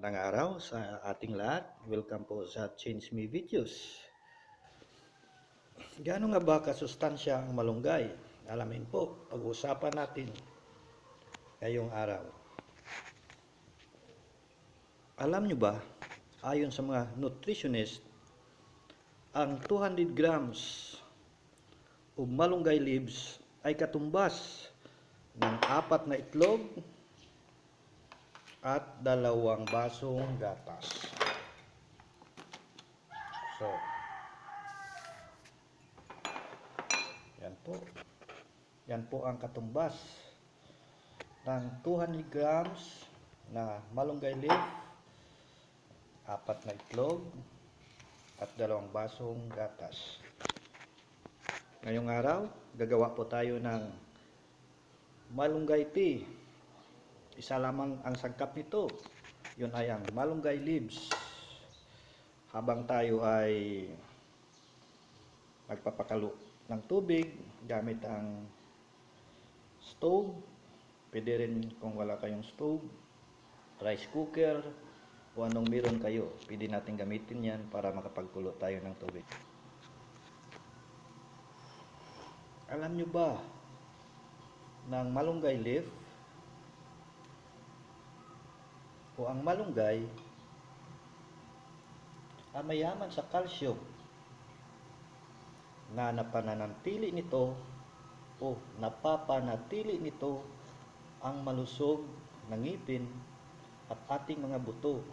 Magandang araw sa ating lahat. Welcome po sa Change Me Videos. Gaano nga ba kasustansya ang malunggay? Alamin po, pag-uusapan natin ngayong araw. Alam nyo ba, ayon sa mga nutritionist, ang 200 grams o malunggay leaves ay katumbas ng 4 na itlog at 2 basong gatas. So, yan po ang katumbas ng 200 grams na malunggay leaf, 4 na itlog, at 2 basong gatas. Ngayong araw, gagawa po tayo ng malunggay tea. Isa lamang ang sangkap nito. Yun ay ang malunggay leaves. Habang tayo ay magpapakalo ng tubig gamit ang stove, pwede rin kung wala kayong stove, rice cooker, o anong meron kayo, pwede natin gamitin yan para makapagkulo tayo ng tubig. Alam nyo ba ng malunggay leaf o ang malunggay ay mayaman sa calcium na napananatili nito o napapanatili nito ang malusog ng ngipin at ating mga buto.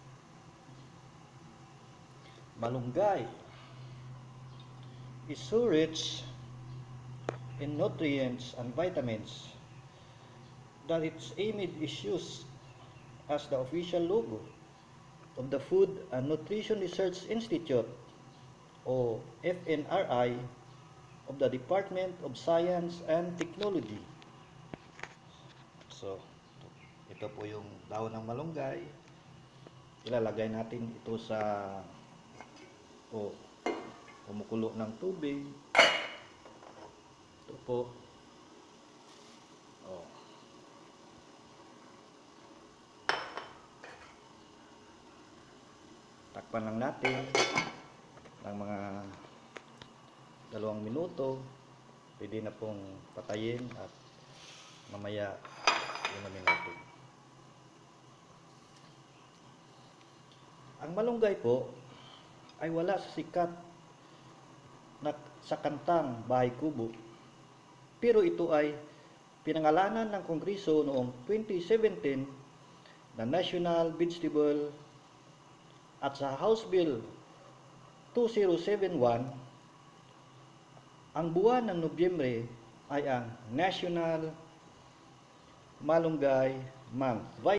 Malunggay is so rich in nutrients and vitamins that its image is used as the official logo of the Food and Nutrition Research Institute o FNRI of the Department of Science and Technology. So, ito po yung daon ng malunggay. Ilalagay natin ito sa kumukulo ng tubig. Ito po. Takpan lang natin ng mga 2 minuto. Pwede na pong patayin at mamaya inumin natin. Ang malunggay po ay wala sa sikat na sa kantang Bahay Kubo, pero ito ay pinangalanan ng Kongreso noong 2017 na National Vegetable at sa House Bill 2071. Ang buwan ng Nobyembre ay ang National Malunggay Month.